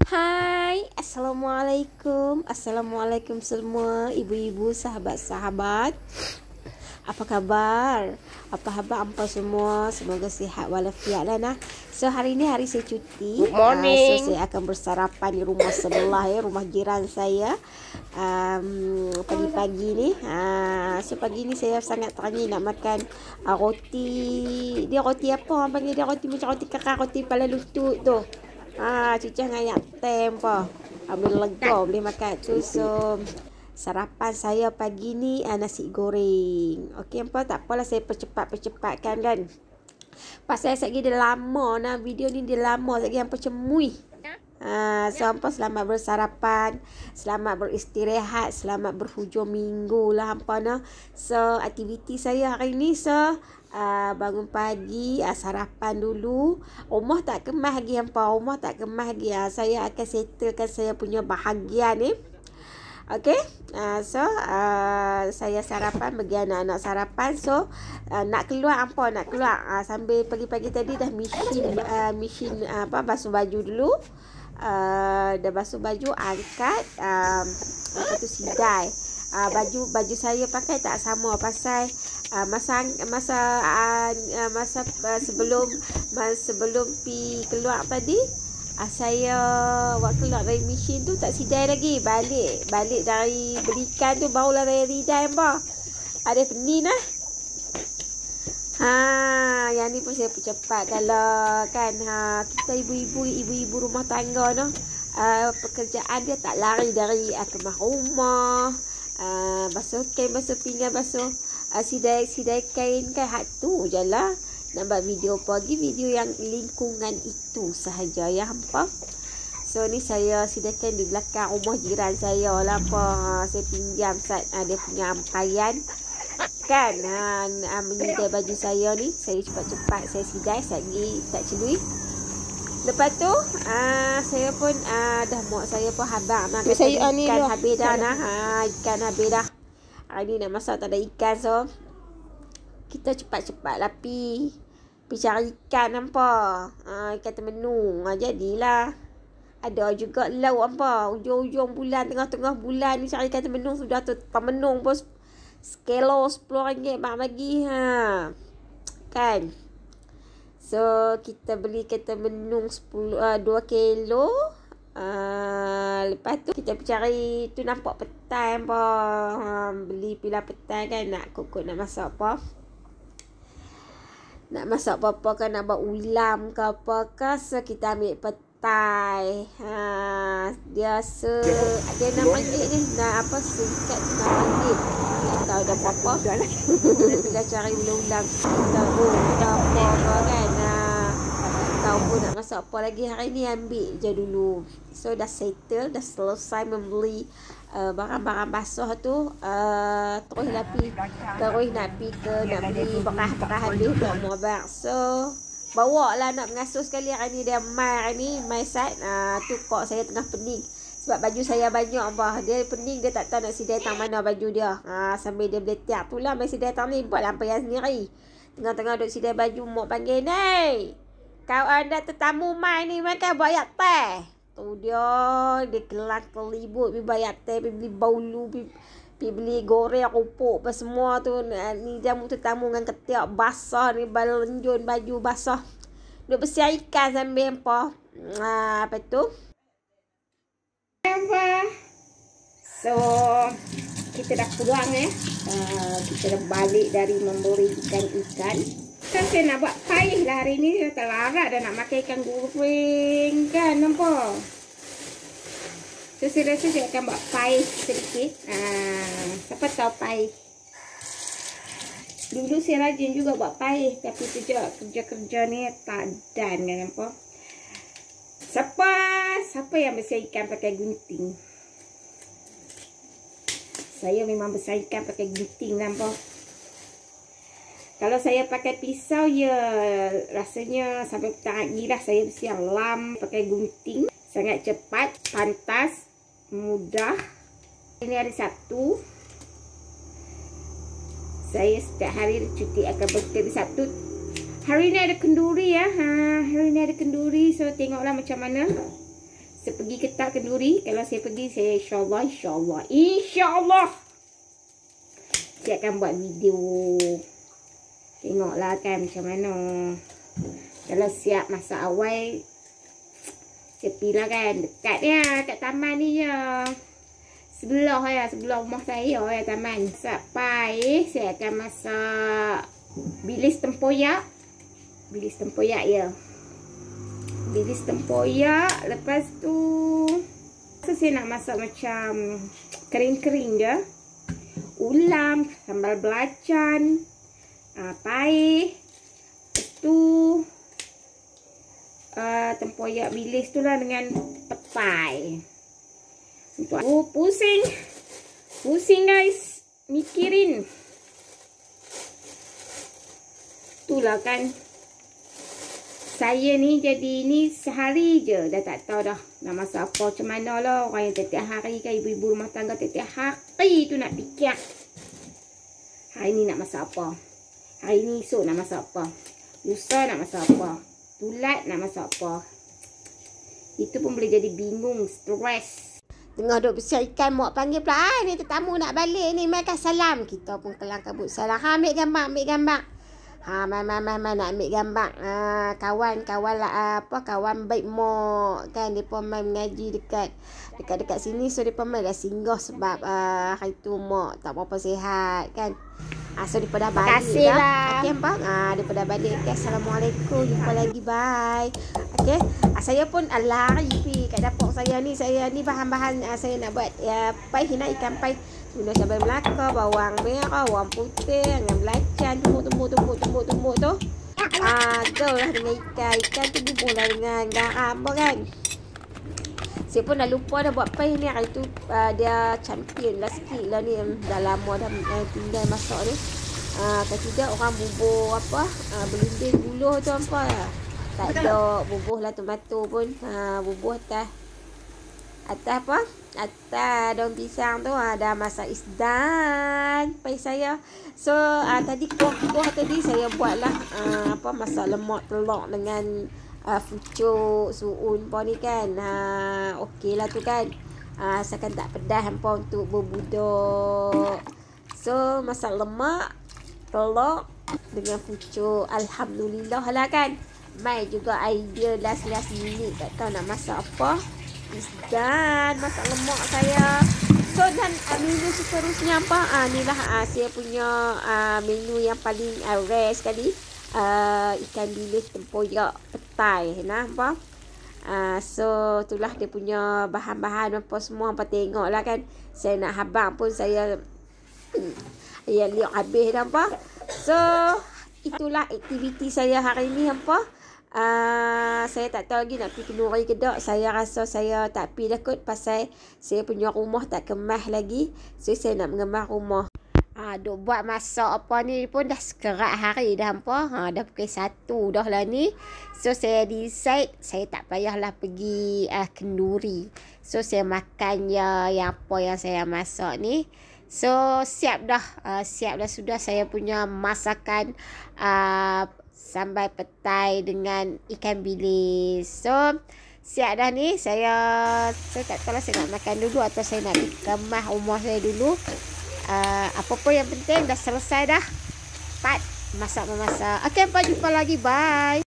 Hai, Assalamualaikum semua ibu-ibu, sahabat-sahabat. Apa khabar? Apa khabar hampa semua? Semoga sihat walafiat lah nah. So hari ni hari saya cuti. Good morning. So saya akan bersarapan di rumah sebelah ya, rumah jiran saya. Pagi-pagi ni. So pagi ni saya sangat teringin nak makan roti. Dia roti apa? Orang panggil dia roti macam roti kakak, roti kepala lutut tu. Cucah dengan ayam tem apa. Ambil lega boleh makan tu. So sarapan saya pagi ni nasi goreng. Okey apa, tak apalah saya percepatkan kan. Pasal saya dah lama nah video ni, dia lama lagi hampa cemui. So hampa selamat bersarapan, selamat beristirahat, selamat berhujung minggu lah hampa nah. So aktiviti saya hari ni bangun pagi, sarapan dulu. Rumah tak kemas lagi hampa, rumah tak kemas lagi. Saya akan settlekan saya punya bahagian ni. Okey. Saya sarapan, bagi anak-anak sarapan. So nak keluar hampa, nak keluar. Sambil pagi-pagi tadi dah mesin basuh baju dulu. Dah basuh baju, angkat lepas tu sidai. Baju saya pakai tak sama pasal sebelum pi keluar tadi, saya waktu keluar dari mesin tu tak sidai lagi. Balik dari belikan tu barulah saya sidai apa. Ada pening lah. Yang ni pun saya percepat kalau kan kita ibu-ibu rumah tangga no. Pekerjaan dia tak lari dari kemah rumah, basuh kain, basuh pinggan, basuh sidai kain kan, hak tu je lah. Nak buat video pagi, video yang lingkungan itu sahaja ya hampa. So ni saya sidaikan di belakang rumah jiran saya lah apa. Saya pinjam dia punya ampaian kan, menyidai baju saya ni. Saya cepat-cepat saya sidai, lagi tak celui. Lepas tu saya pun dah muak, saya pun habaq makan ikan habis dah nah. Ikan habis dah. Hari ni nak masak tak ada ikan, so kita cepat-cepat lah pi cari ikan hampa. Ikan termenung. Jadilah ada juga lauk hampa. Ujung-ujung bulan, tengah-tengah bulan ni cari ikan termenung, sudah tu pemenung pun sekilo RM10 bang bagi kan. So kita beli ikan termenung 2 kilo. Lepas tu kita cari tu, nampak petai apa. Beli pila petai kan, nak kokok nak masak apa. Nak masak apa-apa kan, nak buat ulam ke apa ke. So kita ambil petai. Dia RM6 ni. Nak apa, singkat RM6. Tak tahu dah apa-apa. Kita cari ulam kita apa kan. Tahu pun nak masak apa lagi hari ni, ambil je dulu. So dah settle, dah selesai membeli barang-barang basuh tu. Terus nak beli bekas-bekas habis untuk mabak. So bawa lah nak mengasuh sekali hari ni. Dia mai sat. Tu kok saya tengah pening sebab baju saya banyak apa. Dia pening, dia tak tahu nak sidai tang mana baju dia. Sambil dia beletak tu lah mai sidai tang ni, buat lampaian sendiri. Tengah-tengah duk sidai baju, mak panggil, "Nei, kau ada tetamu mai ni, makan bayar teh." Tu dia kelang kelibut pi bayar teh, pi beli baulu, pi beli goreng rupuk apa semua tu. Ni jamu tetamu dengan ketiak basah ni, balenjun baju basah. Duk bersih ikan sambil apa. Apa tu? So kita dah pulang kita dah balik dari membeli ikan. Saya nak buat payah lah hari ni. Saya tak larat dah nak makan ikan goreng kan, nampak. So saya rasa saya akan buat payah sedikit. Siapa tahu payah. Dulu saya rajin juga buat payah, tapi kerja ni tak dan kan, nampak. Siapa yang besar ikan pakai gunting? Saya memang besar ikan pakai gunting, nampak. Kalau saya pakai pisau, ya rasanya sampai tangan girah. Saya bersiang lam pakai gunting. Sangat cepat, pantas, mudah. Ini hari Sabtu. Saya setiap hari cuti akan bekerja Sabtu. Hari ni ada kenduri ya. Hari ni ada kenduri. So tengoklah macam mana. Saya pergi ke ketak kenduri. Kalau saya pergi, saya insyaAllah saya akan buat video. Tengoklah kan macam mana. Kalau siap masa awal, saya pergilah kan. Dekat dia, kat taman ni je. Sebelah rumah saya ya taman. Sampai saya akan masak bilis tempoyak. Bilis tempoyak ya. Bilis tempoyak. Lepas tu saya nak masak macam kering-kering je. Ulam, sambal belacan, paih. Lepas tu tempoyak bilis tu lah dengan petai. Pusing guys, mikirin. Itulah kan. Saya ni jadi ni sehari je dah tak tahu dah nak masak apa macam mana lah. Orang yang tiap hari kan, ibu-ibu rumah tangga tiap hari tu nak fikir. Hari ni nak masak apa? Hari ni esok nak masak apa? Lusa nak masak apa? Tulat nak masak apa? Itu pun boleh jadi bingung, stres. Tengah duk bersiap ikan, mak panggil pula. Ni tetamu nak balik ni, makan salam. Kita pun kelang kabut salam. Ambil gambar. Mai nak ambil gambar. Kawan lah kawan baik mak kan, depa mai mengaji dekat sini. So depa mai dah singgah sebab hari tu mak tak apa sihat kan. So depa dah balik dah. Okey bang. Depa dah balik. Okay, assalamualaikum. Jumpa lagi, bye. Okey. Saya pun lari pergi kat dapur saya ni bahan-bahan saya nak buat paih nak ikan paih. Guna cabai Melaka, bawang merah, bawang putih dengan belacan, tumbuk tu. Gaulah dengan ikan tu bubuhlah dengan garam kan. Saya pun dah lupa dah buat paih ni. Hari tu dia champion lah sikit lah ni. Dah lama dah tinggal masak ni. Kalau tidak orang bubuh berlinding buluh tu tak ada. Bubuh lah tomato pun. Bubuh atas daun pisang tu dah masak isdan paih saya. So tadi kuah tadi saya buatlah masak lemak telur dengan pucuk suun pun ni kan. Okey lah tu kan. Asalkan tak pedas hampa untuk berbudak. So masak lemak telur dengan pucuk, alhamdulillah lah kan. Mai juga idea last minute tak tahu nak masak apa. Dan masak lemak saya. So dan menu seterusnya inilah saya punya menu yang paling rare sekali. Ikan bilis tempoyak petai so itulah dia punya bahan-bahan apa semua. Tengoklah kan. Saya nak habang pun saya yang lihat habis dah So itulah aktiviti saya hari ni saya tak tahu lagi nak pergi kenduri ke tak. Saya rasa saya tak pergi dah kot, pasal saya punya rumah tak kemas lagi. So saya nak mengemas rumah. Duk buat masak apa ni pun dah sekerat hari dah dah pukul 1 dah lah ni. So saya decide saya tak payahlah pergi kenduri. So saya makan yang apa yang saya masak ni. So siap dah sudah saya punya masakan sambal petai dengan ikan bilis. So siap dah ni. Saya tak tahu lah saya nak makan dulu atau saya nak kemas rumah saya dulu. Apa-apa yang penting dah selesai dah. Masak memasak. Okey, jumpa lagi. Bye.